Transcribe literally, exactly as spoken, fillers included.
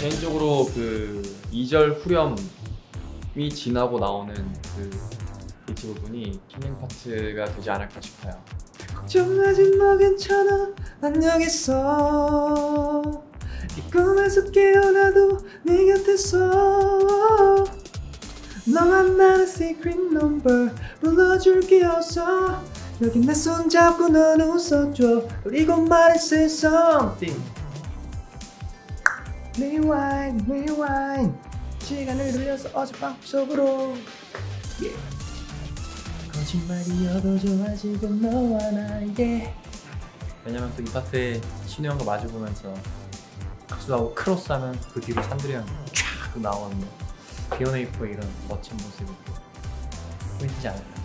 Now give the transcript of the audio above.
개인적으로 그 이 절 후렴이 지나고 나오는 그 비트 부분이 힐링 파트가 되지 않을까 싶어요. 걱정하지 마 괜찮아 난 여기 있어 이 꿈에서 깨어나도 네 곁에서 너와 나는 secret number 불러줄게 어서 여기 내 손 잡고 넌 웃어줘 그리고 말했을 something rewind rewind 시간을 돌려서 어젯밤 속으로 yeah. 거짓말이어도 좋아 지금 너와 나에게. 왜냐면 또 이 파트에 신우 형과 마주보면서 박수하고 크로스 하면 그 뒤로 산들이 형이 쫙 나오는 비오네이프의 이런 멋진 모습이 보이지 않을까.